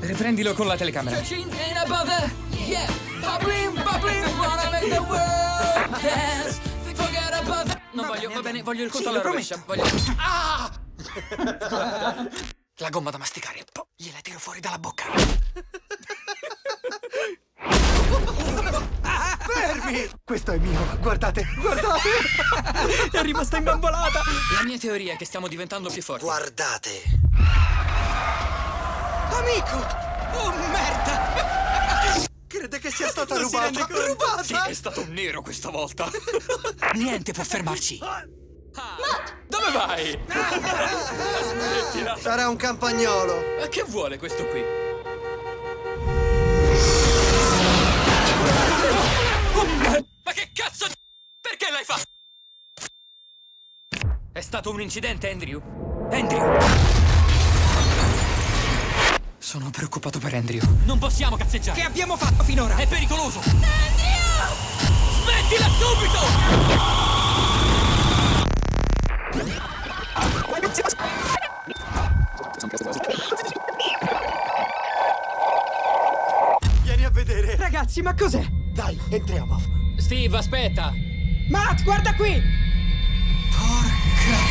Riprendilo con la telecamera. Non voglio, va bene, voglio il conto alla rovescia. Voglio... Ah! La gomma da masticare. Gliela tiro fuori dalla bocca. Fermi! Questo è mio, guardate, guardate! È rimasta imbambolata! La mia teoria è che stiamo diventando più forti. Guardate! Amico! Oh, merda! Crede che sia stata Non si rende rubata? conto? Rubata? Sì, è stato un nero questa volta. Niente può fermarci. Dove vai? Smettila. Sarà un campagnolo. Ma che vuole questo qui? Ma che cazzo? Perché l'hai fatto? È stato un incidente, Andrew? Andrew! Sono preoccupato per Andrew. Non possiamo cazzeggiare. Che abbiamo fatto finora? È pericoloso. Andrew! Smettila subito! Vieni a vedere. Ragazzi, ma cos'è? Dai, entriamo. Steve, aspetta. Matt, guarda qui! Porca